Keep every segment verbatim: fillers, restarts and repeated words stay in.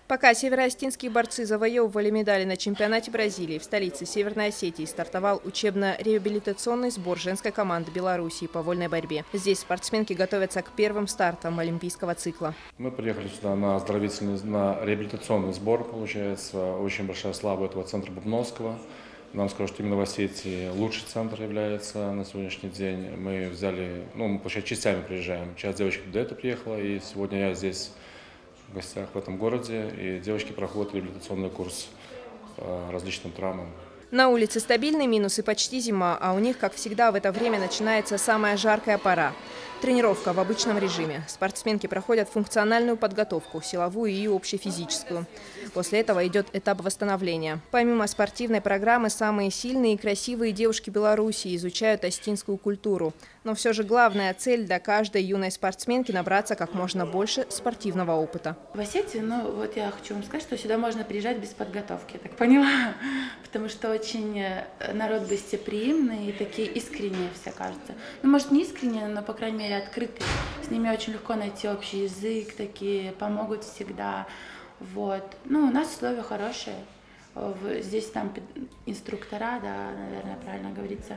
Пока североостинские борцы завоевывали медали на чемпионате Бразилии, в столице Северной Осетии стартовал учебно-реабилитационный сбор женской команды Белоруссии по вольной борьбе. Здесь спортсменки готовятся к первым стартам олимпийского цикла. Мы приехали сюда на оздоровительный, на реабилитационный сбор, получается. Очень большая слава этого центра Бубновского. Нам скажу, что именно в Осетии лучший центр является на сегодняшний день. Мы взяли, ну, мы, получается, частями приезжаем. Часть девочек до этого приехала, и сегодня я здесь в гостях в этом городе, и девочки проходят реабилитационный курс по различным травмам. На улице стабильный минус и почти зима, а у них, как всегда, в это время начинается самая жаркая пора. Тренировка в обычном режиме. Спортсменки проходят функциональную подготовку, силовую и общефизическую. После этого идет этап восстановления. Помимо спортивной программы, самые сильные и красивые девушки Беларуси изучают остинскую культуру. Но все же главная цель для каждой юной спортсменки – набраться как можно больше спортивного опыта. В Осетию, ну вот я хочу вам сказать, что сюда можно приезжать без подготовки, я так поняла. Потому что очень народ гостеприимный и такие искренние все кажется. Ну, может, не искренние, но, по крайней мере, открытые. С ними очень легко найти общий язык, такие помогут всегда. Вот. Ну, у нас условия хорошие. Здесь там инструктора, да, наверное, правильно говорится,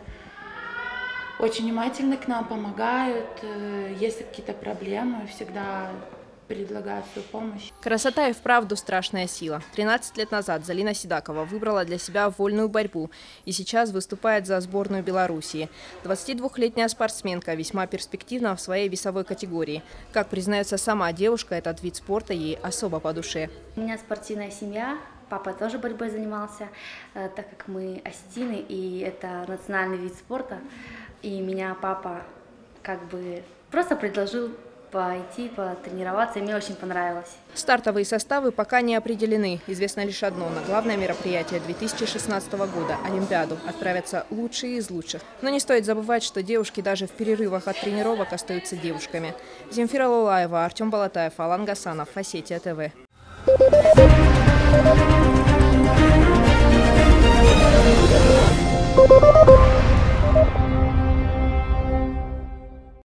очень внимательны к нам, помогают. Если какие-то проблемы, всегда предлагают свою помощь. Красота и вправду страшная сила. тринадцать лет назад Залина Седакова выбрала для себя вольную борьбу и сейчас выступает за сборную Белоруссии. двадцатидвухлетняя спортсменка весьма перспективна в своей весовой категории. Как признается сама девушка, этот вид спорта ей особо по душе. У меня спортивная семья. Папа тоже борьбой занимался, так как мы остины, и это национальный вид спорта. И меня папа как бы просто предложил пойти, потренироваться, и мне очень понравилось. Стартовые составы пока не определены. Известно лишь одно: на главное мероприятие две тысячи шестнадцатого года – Олимпиаду – отправятся лучшие из лучших. Но не стоит забывать, что девушки даже в перерывах от тренировок остаются девушками. Земфира Лулаева, Артем Балатаев, Алан Гасанов, Осетия ТВ.